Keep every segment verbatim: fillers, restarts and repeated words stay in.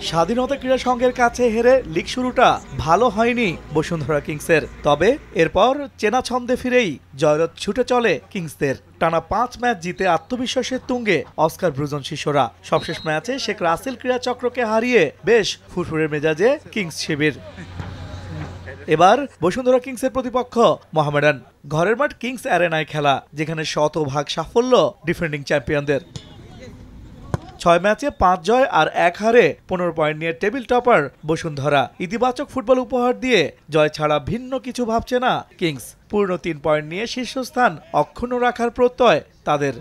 স্বাধীনতা ক্রীড়া সংঘের কাছে হেরে লিগ শুরুটা ভালো হয়নি বসুন্ধরা কিংসের। তবে এরপর চেনা ছন্দে ফিরেই জয়রথ ছুটে চলে কিংসদের। টানা পাঁচ ম্যাচ জিতে আত্মবিশ্বাসের তুঙ্গে অস্কার ব্রুজন শিষ্যরা। সবশেষ ম্যাচে শেখ রাসেল ক্রীড়া চক্রকে হারিয়ে বেশ ফুরফুরের মেজাজে কিংস শিবির। এবার বসুন্ধরা কিংসের প্রতিপক্ষ মোহামেডান। ঘরের মাঠ কিংস অ্যারেনায় খেলা, যেখানে শতভাগ সাফল্য ডিফেন্ডিং চ্যাম্পিয়নদের। ছয় ম্যাচে পাঁচ জয় আর এক হারে পনেরো পয়েন্ট নিয়ে টেবিল টপার বসুন্ধরা। ইতিবাচক ফুটবল উপহার দিয়ে জয় ছাড়া ভিন্ন কিছু ভাবছে না কিংস। পূর্ণ তিন পয়েন্ট নিয়ে শীর্ষস্থান অক্ষুণ্ণ রাখার প্রত্যয় তাদের।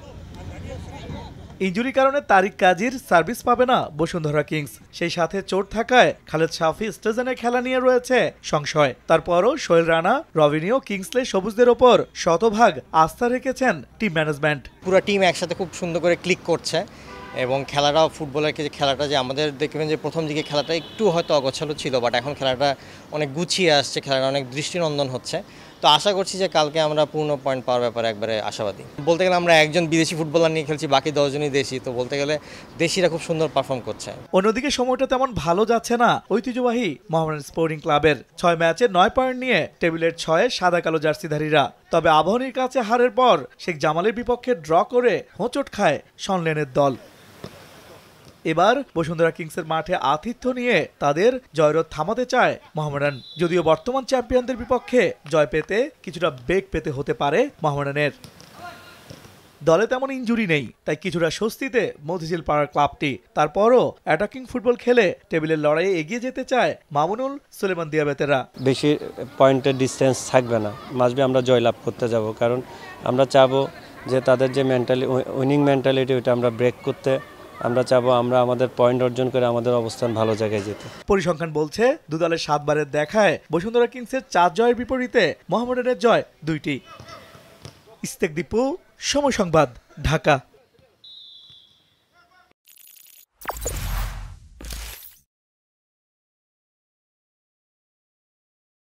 ইনজুরি কারণে তারিক কাজীর সার্ভিস পাবে না বসুন্ধরা কিংস। সেই সাথে চোট থাকায় খালেদ শাফি স্টেজেনে খেলা নিয়ে রয়েছে সংশয়। তারপরও সোহেল রানা, রবিনিও, কিংসলে সবুজদের ওপর শতভাগ আস্থা রেখেছেন টিম ম্যানেজমেন্ট। পুরো টিম একসাথে খুব সুন্দর করে ক্লিক করছে এবং খেলাটাও ফুটবলের যে খেলাটা যে আমাদের দেখবেন যে প্রথম দিকে খেলাটা একটু হয়তো অগোছালো ছিল, বাট এখন খেলাটা অনেক গুছিয়ে আসছে, খেলাটা অনেক দৃষ্টিনন্দন হচ্ছে। তো আশা করছি যে কালকে আমরা পূর্ণ পয়েন্ট পাওয়ার ব্যাপারে একবারে আশাবাদী। বলতে গেলে আমরা একজন বিদেশি ফুটবলার নিয়ে খেলছি, বাকি দশজনই দেশি। তো বলতে গেলে দেশিরা খুব সুন্দর পারফর্ম করছে। অন্যদিকে সময়টা তেমন ভালো যাচ্ছে না ঐতিহ্যবাহী মোহামেডান স্পোর্টিং ক্লাবের। ছয় ম্যাচে নয় পয়েন্ট নিয়ে টেবিলের ছয়ে সাদা কালো জার্সিধারীরা। তবে আবাহনীর কাছে হারের পর শেখ জামালের বিপক্ষে ড্র করে হোঁচট খায় শনলেনের দল। এবার বসুন্ধরা কিংসের মাঠে আতিথ্য নিয়ে তাদের জয়রথ থামাতে চায় মোহামেডান। যদিও বর্তমান চ্যাম্পিয়নদের বিপক্ষে জয় পেতে কিছুটা বেগ পেতে হতে পারে মোহামেডানের। দলে তেমন ইনজুরি নেই, তাই কিছুটা স্বস্তিতে মতিঝিল পাড়ার ক্লাবটি। তারপরও অ্যাটাকিং ফুটবল খেলে টেবিলের লড়াইয়ে এগিয়ে যেতে চায় মামুনুল, সুলেমান দিয়াবেতেরা। বেশি পয়েন্টের ডিস্টেন্স থাকবে না, মাসবে আমরা জয়লাভ করতে যাব, কারণ আমরা চাবো যে তাদের যে মেন্টালি উইনিং মেন্টালিটি ওইটা আমরা ব্রেক করতে। আমরা চাবো আমরা আমাদের পয়েন্ট অর্জন করে আমাদের অবস্থান ভালো জায়গায় যেতে। পরিসংখ্যান বলছে দু দলের সাতবারের দেখায় বসুন্ধরা কিংসের চার জয়ের বিপরীতে মোহামেডানের জয় দুইটি। ইস্তেক দীপু, সময় সংবাদ, ঢাকা।